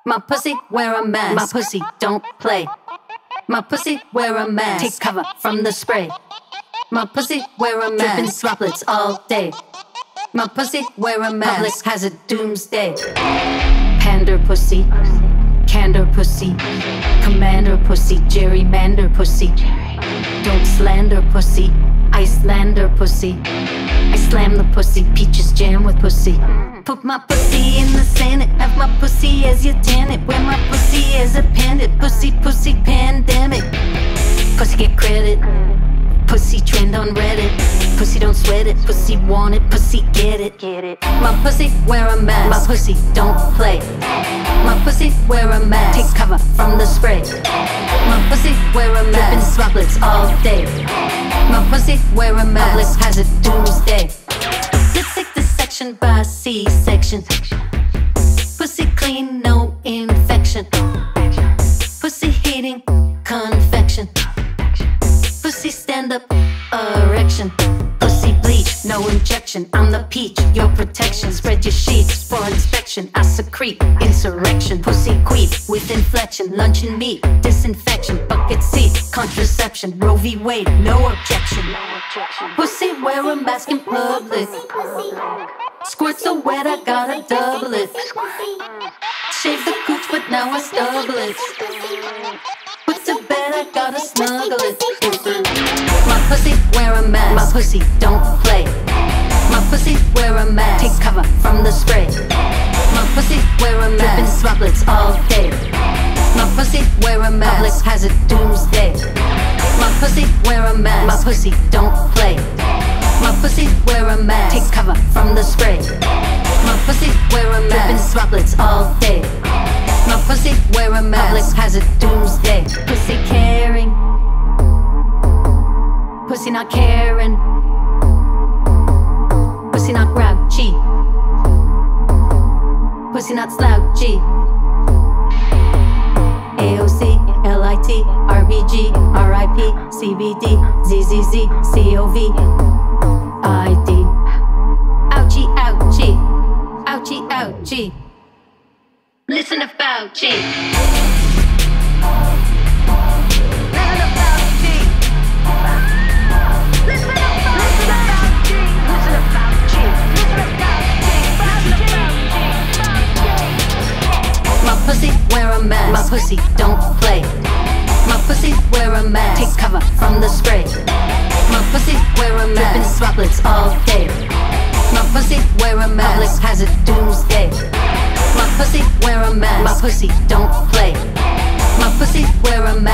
My pussy wear a mask. My pussy don't play. My pussy wear a mask. Take cover from the spray. My pussy wear a mask. Dripping droplets all day. My pussy wear a mask. Public has a doomsday. Pander pussy, candor pussy, commander pussy, gerrymander pussy. Don't slander pussy, Icelander pussy. I slam the pussy, peaches jam with pussy. Put my pussy in the Senate, have my pussy as your tenant. Wear my pussy as a pendant, pussy, pussy pandemic. Pussy get credit, pussy trend on Reddit. Pussy don't sweat it, pussy want it, pussy get it. My pussy wear a mask, my pussy don't play. My pussy wear a mask, take cover from the spray. My pussy wear a mask, dripping droplets all day. My pussy wear a mask, public has a doomsday. Let's take this section by C-section. Pussy clean, no infection. Pussy heating, confection. Pussy stand up, erection. Pussy bleach, no injection. I'm the peach, your protection. Spread your sheets for inspection. I secrete insurrection. Pussy queef with inflection. Luncheon meat, disinfection. Bucket seat, contraception. Roe v. Wade, no objection. Pussy wear a mask in public. Squirts so wet I gotta double it. Shave the cooch but now I stubble it. Put to bed I gotta snuggle it. My pussy wear a mask, my pussy don't play. My pussy wear a mask, take cover from the spray. My pussy wear a mask, dripping droplets all day. My pussy wear a mask, public has a doomsday. My pussy wear a mask, my pussy don't play. My pussy wear a mask, take cover from the spray. My pussy wear a mask, dripping droplets all day. My pussy wear a mask, public has a doomsday. Pussy caring, pussy not caring. Pussy not grouchy, pussy not slouchy. AOC, LIT, RBG, RIP, CBD, ZZZ, COV, ID. Ouchie, ouchie, ouchie, ouchie. Listen to Fauci. My pussy wear a mask, my pussy don't play. My pussy wear a mask, take cover from the spray. My pussy wear a mask, dripping droplets all day. My pussy wear a mask, public has a doomsday. My pussy wear a mask, my pussy don't play. My pussy wear a mask.